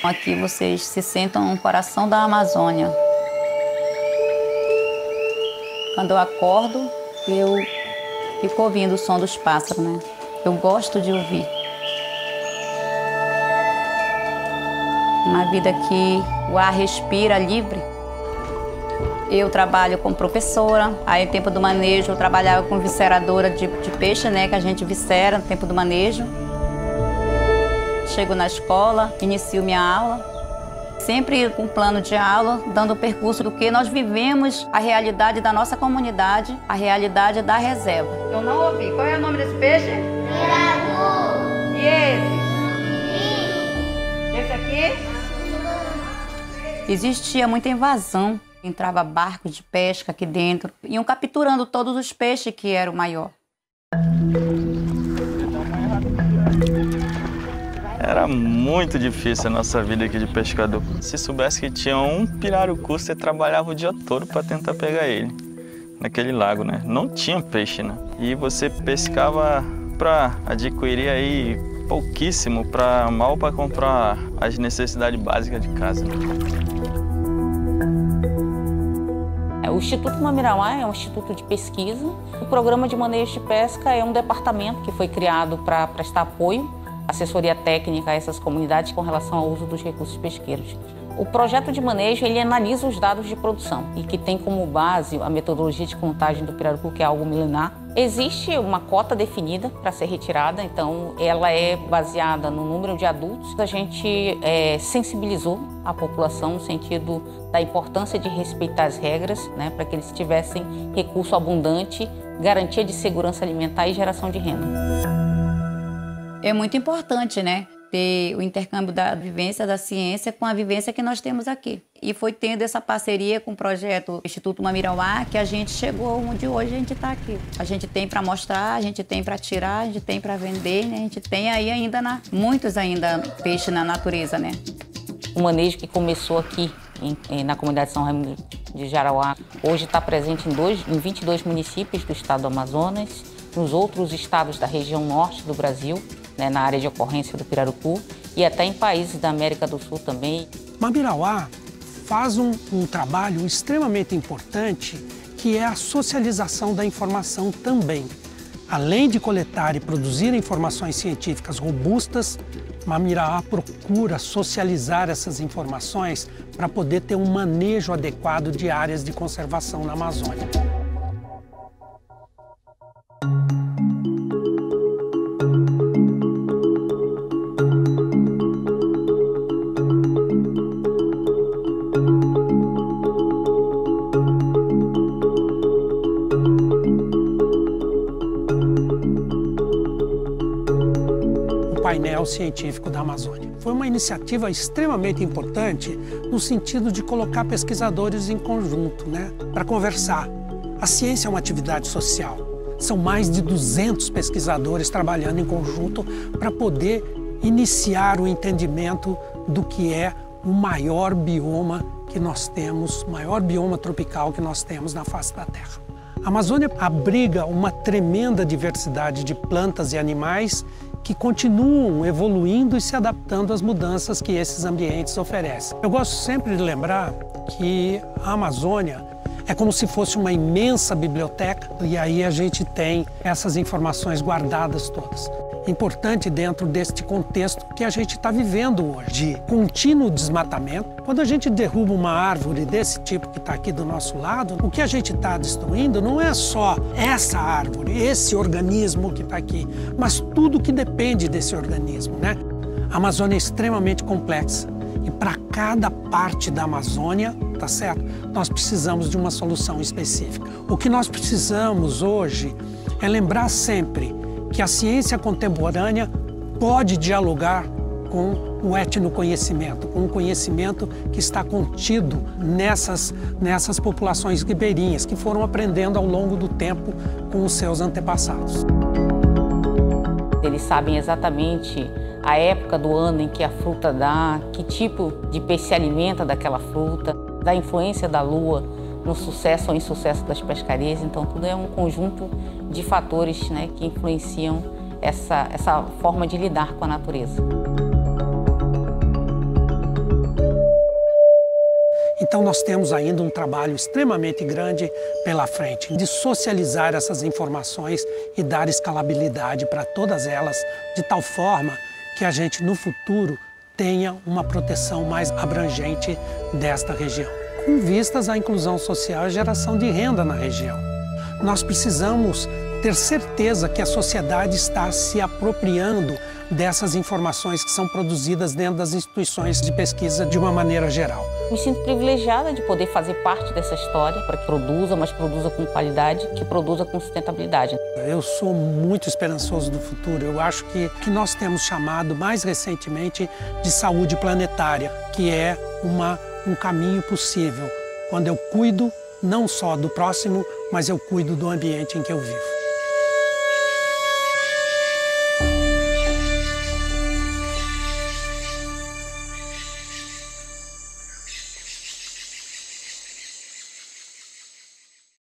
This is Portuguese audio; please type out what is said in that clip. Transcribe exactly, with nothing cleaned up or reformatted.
Aqui vocês se sentam no coração da Amazônia. Quando eu acordo, eu fico ouvindo o som dos pássaros, né? Eu gosto de ouvir. Uma vida que o ar respira livre. Eu trabalho como professora, aí no tempo do manejo eu trabalhava com visceradora de, de peixe, né? Que a gente viscera no tempo do manejo. Chego na escola, inicio minha aula, sempre com plano de aula, dando o percurso do que nós vivemos, a realidade da nossa comunidade, a realidade da reserva. Eu não ouvi. Qual é o nome desse peixe? Piraru. E esse? Esse aqui? Existia muita invasão. Entrava barcos de pesca aqui dentro. Iam capturando todos os peixes que eram maior. Era muito difícil a nossa vida aqui de pescador. Se soubesse que tinha um pirarucu, você trabalhava o dia todo para tentar pegar ele. Naquele lago, né? Não tinha peixe, né? E você pescava para adquirir aí pouquíssimo, para mal para comprar as necessidades básicas de casa. O Instituto Mamirauá é um instituto de pesquisa. O Programa de Manejo de Pesca é um departamento que foi criado para prestar apoio, assessoria técnica a essas comunidades com relação ao uso dos recursos pesqueiros. O projeto de manejo ele analisa os dados de produção e que tem como base a metodologia de contagem do pirarucu, que é algo milenar. Existe uma cota definida para ser retirada, então ela é baseada no número de adultos. A gente é, sensibilizou a população no sentido da importância de respeitar as regras, né, para que eles tivessem recurso abundante, garantia de segurança alimentar e geração de renda. É muito importante, né? Ter o intercâmbio da vivência da ciência com a vivência que nós temos aqui. E foi tendo essa parceria com o projeto Instituto Mamirauá que a gente chegou onde hoje a gente está aqui. A gente tem para mostrar, a gente tem para tirar, a gente tem para vender, né? A gente tem aí ainda, na, muitos ainda peixes na natureza, né? O manejo que começou aqui em, em, na comunidade São Raimundo de Jarauá, hoje está presente em, dois, em vinte e dois municípios do estado do Amazonas, nos outros estados da região norte do Brasil, né, na área de ocorrência do pirarucu, e até em países da América do Sul também. Mamirauá faz um, um trabalho extremamente importante, que é a socialização da informação também. Além de coletar e produzir informações científicas robustas, Mamirauá procura socializar essas informações para poder ter um manejo adequado de áreas de conservação na Amazônia. Painel Científico da Amazônia. Foi uma iniciativa extremamente importante no sentido de colocar pesquisadores em conjunto, né, para conversar. A ciência é uma atividade social. São mais de duzentos pesquisadores trabalhando em conjunto para poder iniciar o entendimento do que é o maior bioma que nós temos, o maior bioma tropical que nós temos na face da Terra. A Amazônia abriga uma tremenda diversidade de plantas e animais que continuam evoluindo e se adaptando às mudanças que esses ambientes oferecem. Eu gosto sempre de lembrar que a Amazônia é como se fosse uma imensa biblioteca e aí a gente tem essas informações guardadas todas. Importante dentro deste contexto que a gente está vivendo hoje, de contínuo desmatamento. Quando a gente derruba uma árvore desse tipo que está aqui do nosso lado, o que a gente está destruindo não é só essa árvore, esse organismo que está aqui, mas tudo que depende desse organismo, né? A Amazônia é extremamente complexa e para cada parte da Amazônia, tá certo? Nós precisamos de uma solução específica. O que nós precisamos hoje é lembrar sempre que a ciência contemporânea pode dialogar com o etnoconhecimento, com o conhecimento que está contido nessas, nessas populações ribeirinhas, que foram aprendendo ao longo do tempo com os seus antepassados. Eles sabem exatamente a época do ano em que a fruta dá, que tipo de peixe se alimenta daquela fruta, da influência da lua no sucesso ou insucesso das pescarias. Então, tudo é um conjunto de fatores, né, que influenciam essa, essa forma de lidar com a natureza. Então nós temos ainda um trabalho extremamente grande pela frente, de socializar essas informações e dar escalabilidade para todas elas, de tal forma que a gente no futuro tenha uma proteção mais abrangente desta região, com vistas à inclusão social e geração de renda na região. Nós precisamos ter certeza que a sociedade está se apropriando dessas informações que são produzidas dentro das instituições de pesquisa de uma maneira geral. Me sinto privilegiada de poder fazer parte dessa história, para que produza, mas produza com qualidade, que produza com sustentabilidade. Eu sou muito esperançoso do futuro. Eu acho que, que nós temos chamado mais recentemente de saúde planetária, que é uma, um caminho possível, quando eu cuido não só do próximo, mas eu cuido do ambiente em que eu vivo.